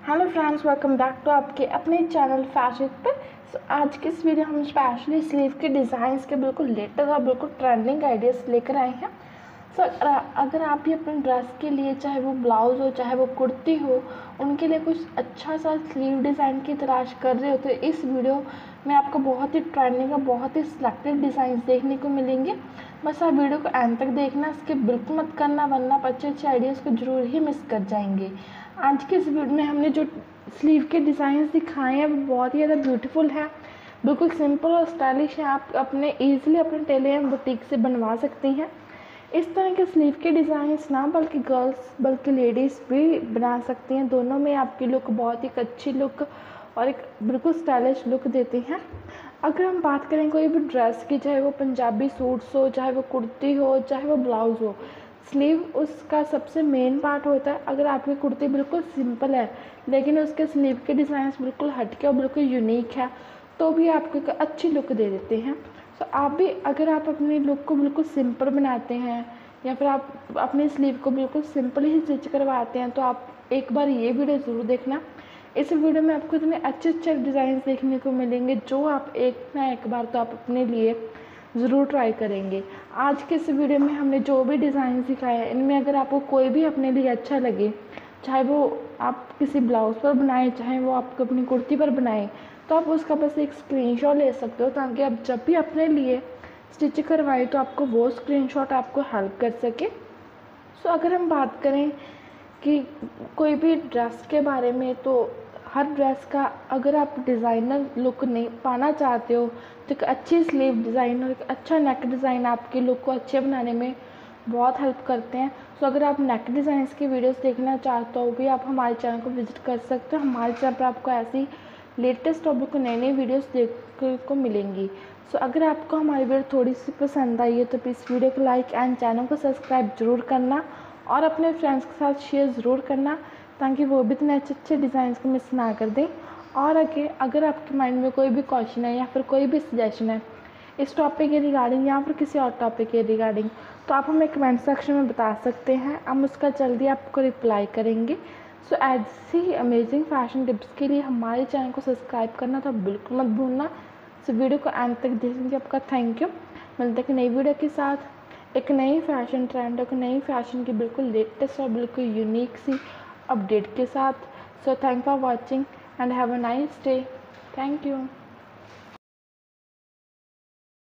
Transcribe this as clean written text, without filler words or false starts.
Hello friends, welcome back to आपके अपने channel fashion पर। आज की इस वीडियो हम स्पेशली स्लीव के डिज़ाइंस के बिल्कुल लेटेस्ट और बिल्कुल ट्रेंडिंग आइडियाज़ लेकर आए हैं। अगर आप भी अपने ड्रेस के लिए, चाहे वो ब्लाउज़ हो चाहे वो कुर्ती हो, उनके लिए कुछ अच्छा सा स्लीव डिज़ाइन की तलाश कर रहे हो तो इस वीडियो में आपको बहुत ही ट्रेंडिंग और बहुत ही सिलेक्टेड डिज़ाइंस देखने को मिलेंगे। बस आप वीडियो को एंड तक देखना, स्किप बिल्कुल मत करना, वरना आप अच्छे अच्छे आइडियाज़ को ज़रूर ही मिस कर जाएंगे। आज के इस वीडियो में हमने जो स्लीव के डिज़ाइंस दिखाए हैं वो बहुत ही ज़्यादा ब्यूटीफुल है, बिल्कुल सिंपल और स्टाइलिश है। आप अपने ईजिली अपने टेलर या बुटीक से बनवा सकती हैं। इस तरह के स्लीव के डिज़ाइंस ना बल्कि गर्ल्स बल्कि लेडीज़ भी बना सकती हैं। दोनों में आपकी लुक बहुत ही अच्छी लुक और एक बिल्कुल स्टाइलिश लुक देती हैं। अगर हम बात करें कोई भी ड्रेस की, चाहे वो पंजाबी सूट्स हो, चाहे वो कुर्ती हो, चाहे वो ब्लाउज़ हो, स्लीव उसका सबसे मेन पार्ट होता है। अगर आपकी कुर्ती बिल्कुल सिंपल है लेकिन उसके स्लीव के डिज़ाइंस बिल्कुल हटके और बिल्कुल यूनिक है तो भी आपको एक अच्छी लुक दे देते हैं। तो आप भी, अगर आप अपनी लुक को बिल्कुल सिंपल बनाते हैं या फिर आप अपनी स्लीव को बिल्कुल सिंपल ही स्टिच करवाते हैं तो आप एक बार ये वीडियो ज़रूर देखना। इस वीडियो में आपको इतने अच्छे अच्छे डिज़ाइन देखने को मिलेंगे जो आप एक ना एक बार तो आप अपने लिए ज़रूर ट्राई करेंगे। आज के इस वीडियो में हमने जो भी डिज़ाइन दिखाए हैं इनमें अगर आपको कोई भी अपने लिए अच्छा लगे, चाहे वो आप किसी ब्लाउज़ पर बनाएं चाहे वो आपको अपनी कुर्ती पर बनाएं, तो आप उसका बस एक स्क्रीनशॉट ले सकते हो ताकि आप जब भी अपने लिए स्टिच करवाएं तो आपको वो स्क्रीनशॉट आपको हेल्प कर सके। अगर हम बात करें कि कोई भी ड्रेस के बारे में, तो हर ड्रेस का अगर आप डिज़ाइनर लुक नहीं पाना चाहते हो तो एक अच्छी स्लीव डिज़ाइन और एक अच्छा नेक डिज़ाइन आपकी लुक को अच्छे बनाने में बहुत हेल्प करते हैं। अगर आप नेक डिज़ाइंस की वीडियोस देखना चाहते हो भी आप हमारे चैनल को विज़िट कर सकते हो। हमारे चैनल पर आपको ऐसी लेटेस्ट टॉपिक को नई नई वीडियोस देखने को मिलेंगी। अगर आपको हमारी वीडियो थोड़ी सी पसंद आई है तो प्लीज़ वीडियो को लाइक एंड चैनल को सब्सक्राइब ज़रूर करना और अपने फ्रेंड्स के साथ शेयर ज़रूर करना ताकि वो भी इतने अच्छे अच्छे डिज़ाइंस को मिस ना कर दें। और अगर आपके माइंड में कोई भी क्वेश्चन है या फिर कोई भी सजेशन है इस टॉपिक के रिगार्डिंग या फिर किसी और टॉपिक के रिगार्डिंग, तो आप हमें कमेंट सेक्शन में बता सकते हैं, हम उसका जल्दी आपको रिप्लाई करेंगे। ऐसी अमेजिंग फैशन टिप्स के लिए हमारे चैनल को सब्सक्राइब करना तो बिल्कुल मत भूलना। वीडियो को एंड तक देखने के लिए आपका थैंक यू। मिलते हैं नई वीडियो के साथ, एक नई फैशन ट्रेंड, एक नई फैशन की बिल्कुल लेटेस्ट और बिल्कुल यूनिक सी अपडेट के साथ। Thank for watching and have a nice day. Thank you.